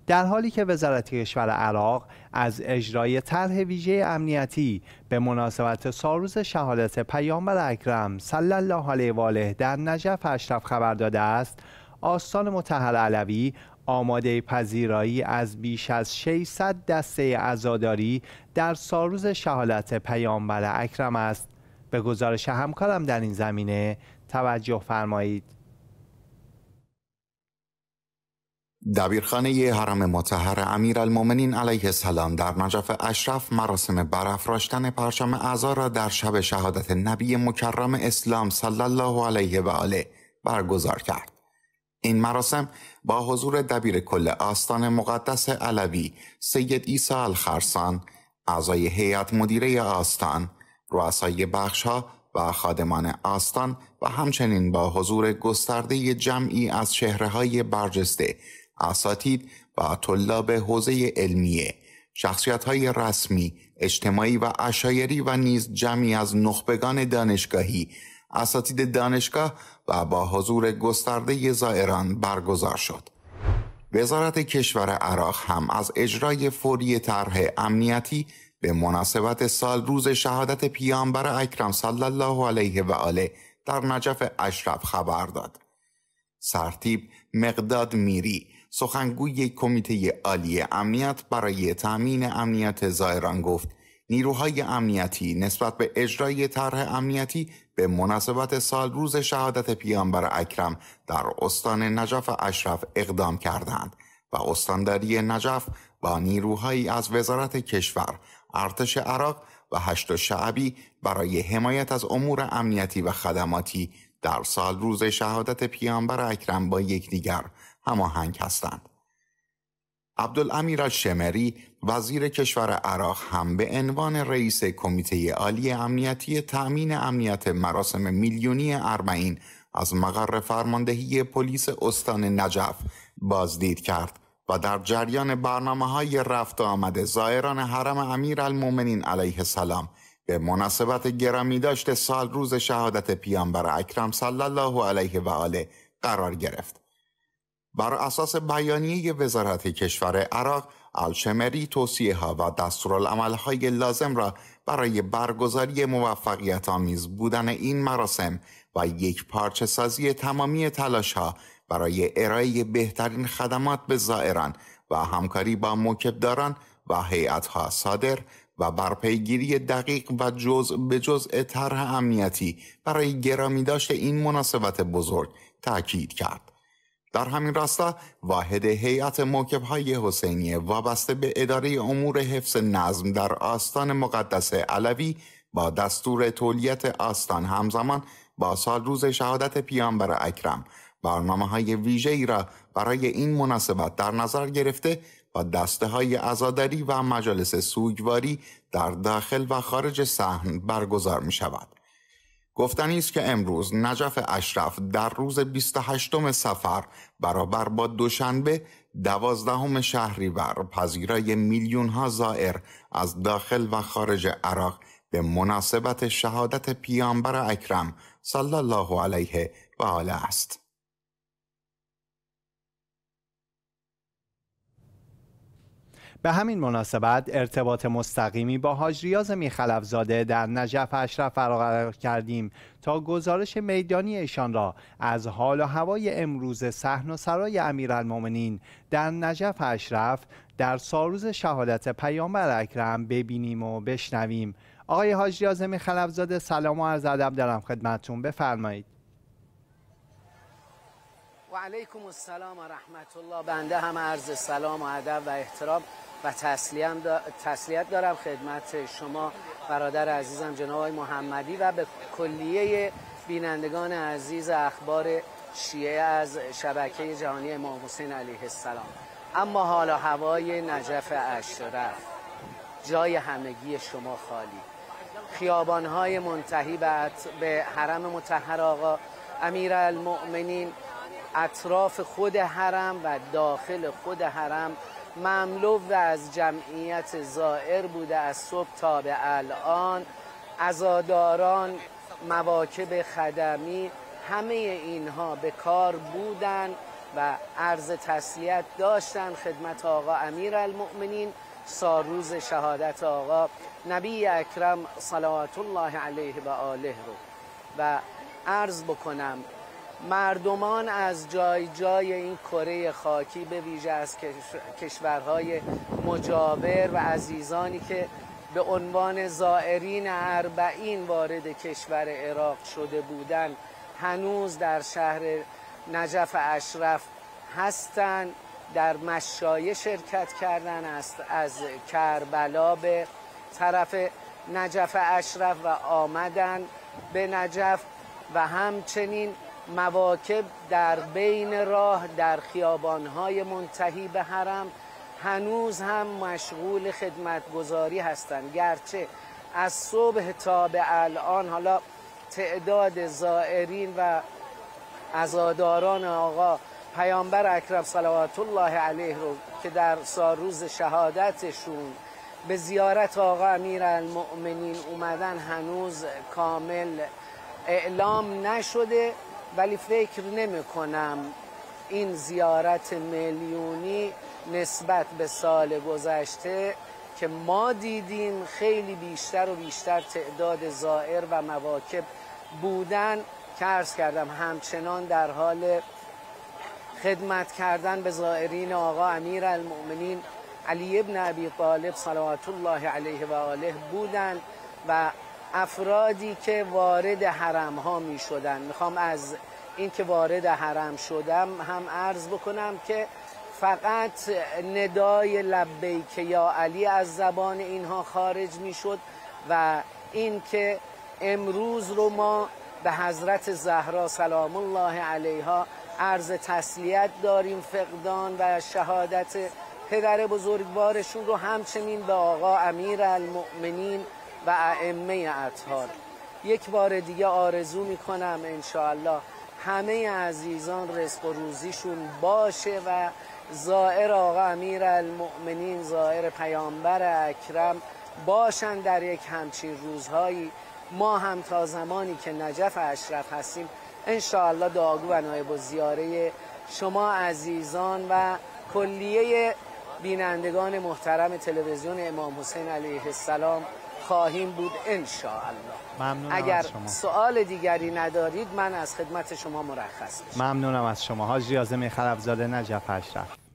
در حالی که وزارت کشور عراق از اجرای طرح ویژه امنیتی به مناسبت سالروز شهادت پیامبر اکرم صلی الله علیه و آله در نجف اشرف خبر داده است، آستان مطهر علوی آماده پذیرایی از بیش از 600 دسته عزاداری در سالروز شهادت پیامبر اکرم است. به گزارش همکارم در این زمینه توجه فرمایید. دبیرخانه حرم مطهر امیرالمؤمنین علیه السلام در نجف اشرف مراسم برافراشتن پرچم اعزا را در شب شهادت نبی مکرم اسلام صلی الله علیه و آله برگزار کرد. این مراسم با حضور دبیر کل آستان مقدس علوی سید عیسی الخرسان، اعضای هیئت مدیره آستان، رؤسای بخش‌ها و خادمان آستان و همچنین با حضور گسترده جمعی از چهره‌های برجسته، اساتید و طلاب حوزه علمیه، شخصیت‌های رسمی، اجتماعی و عشایری و نیز جمعی از نخبگان دانشگاهی، اساتید دانشگاه و با حضور گسترده زائران برگزار شد. وزارت کشور عراق هم از اجرای فوری طرح امنیتی به مناسبت سالروز شهادت پیامبر اکرم صلی الله علیه و آله در نجف اشرف خبر داد. سرتیپ مقداد میری، سخنگوی کمیته عالی امنیت برای تأمین امنیت زائران گفت نیروهای امنیتی نسبت به اجرای طرح امنیتی به مناسبت سالروز شهادت پیامبر اکرم در استان نجف اشرف اقدام کردند و استانداری نجف با نیروهایی از وزارت کشور، ارتش عراق و هشت شعبی برای حمایت از امور امنیتی و خدماتی در سالروز شهادت پیامبر اکرم با یکدیگر هماهنگ هستند. عبدالامیر الشمری، وزیر کشور عراق، هم به عنوان رئیس کمیته عالی امنیتی تأمین امنیت مراسم میلیونی اربعین از مقر فرماندهی پلیس استان نجف بازدید کرد و در جریان برنامه‌های رفت و آمد زائران حرم امیرالمؤمنین علیه السلام به مناسبت گرامی داشت سالروز شهادت پیامبر اکرم صلی الله علیه و آله قرار گرفت. بر اساس بیانیه وزارت کشور عراق، الشمری توصیه‌ها و دستورالعمل‌های لازم را برای برگزاری موفقیت آمیز بودن این مراسم و یک پارچه سازی تمامی تلاش‌ها برای ارائه بهترین خدمات به زائران و همکاری با موکبداران و هیئت‌ها صادر و بر پیگیری دقیق و جزء به جزء طرح امنیتی برای گرامی داشت این مناسبت بزرگ تأکید کرد. در همین راستا واحد هیئت موکب‌های حسینیه وابسته به اداره امور حفظ نظم در آستان مقدس علوی با دستور تولیت آستان همزمان با سالروز شهادت پیامبر اکرم برنامه‌های ویژه‌ای را برای این مناسبت در نظر گرفته و دسته‌های عزاداری و مجالس سوگواری در داخل و خارج صحن برگزار می‌شود. گفتنی است که امروز نجف اشرف در روز 28 صفر برابر با دوشنبه 12 شهریور پذیرای میلیون‌ها زائر از داخل و خارج عراق به مناسبت شهادت پیامبر اکرم صلی الله علیه و آله است. به همین مناسبت ارتباط مستقیمی با حاج ریاض میرخلفزاده در نجف اشرف برقرار کردیم تا گزارش میدانی ایشان را از حال و هوای امروز صحن و سرای امیرالمؤمنین در نجف اشرف در سالروز شهادت پیامبر اکرم ببینیم و بشنویم. آقای حاج ریاض میرخلفزاده، سلام و عرض ادب دارم خدمتتون، بفرمایید. و علیکم السلام و رحمت الله. بنده هم عرض سلام و ادب و احترام و تسلیت دارم خدمت شما برادر عزیزم جناب آقای محمدی و به کلیه بینندگان عزیز اخبار شیعه از شبکه جهانی امام حسین علیه السلام. اما حال و هوای نجف اشرف جای همگی شما خالی. خیابان‌های منتهی به حرم مطهر آقا امیرالمؤمنین، اطراف خود حرم و داخل خود حرم مملو و از جمعیت زائر بوده. از صبح تا به الان عزاداران، مواکب خدمی، همه اینها به کار بودن و عرض تسلیت داشتن خدمت آقا امیرالمؤمنین سالروز شهادت آقا نبی اکرم صلوات الله علیه و آله رو و عرض بکنم مردمان از جای جای این کره خاکی به ویژه از کشورهای مجاور و عزیزانی که به عنوان زائرین اربعین وارد کشور عراق شده بودند هنوز در شهر نجف اشرف هستند، در مشایع شرکت کردن از کربلا به طرف نجف اشرف و آمدن به نجف و همچنین مواکب در بین راه در خیابانهای منتهی به حرم هنوز هم مشغول خدمتگزاری هستند، گرچه از صبح تا به الان حالا تعداد زائرین و عزاداران آقا پیامبر اکرم صلوات الله علیه رو که در سالروز شهادتشون به زیارت آقا امیرالمؤمنین اومدن هنوز کامل اعلام نشده، ولی فکر نمی کنم این زیارت میلیونی نسبت به سال گذشته که ما دیدیم خیلی بیشتر و بیشتر تعداد زائر و مواکب بودن که عرض کردم همچنان در حال خدمت کردن به زائرین آقا امیرالمؤمنین علی ابن ابی طالب صلوات الله علیه و آله بودند و افرادی که وارد حرم ها می شدن. میخوام از این که وارد حرم شدم هم عرض بکنم که فقط ندای لبیک یا علی از زبان اینها خارج می شد و این که امروز رو ما به حضرت زهرا سلام الله علیها عرض تسلیت داریم، فقدان و شهادت پدر بزرگوارشون رو، همچنین به آقا امیرالمؤمنین و ائمه اطهار. یک بار دیگه آرزو میکنم انشاءالله همه عزیزان رزق و روزیشون باشه و زائر آقا امیرالمؤمنین، زائر پیامبر اکرم باشن در یک همچین روزهایی. ما هم تا زمانی که نجف اشرف هستیم انشاءالله دعاگو و نایب الزیاره شما عزیزان و کلیه بینندگان محترم تلویزیون امام حسین علیه السلام خواهیم بود انشاءالله. ممنونم اگر از شما. سوال دیگری ندارید من از خدمت شما مرخص میشم. ممنونم از شما. حاجی اعظم خلفزاده نجف اشرف.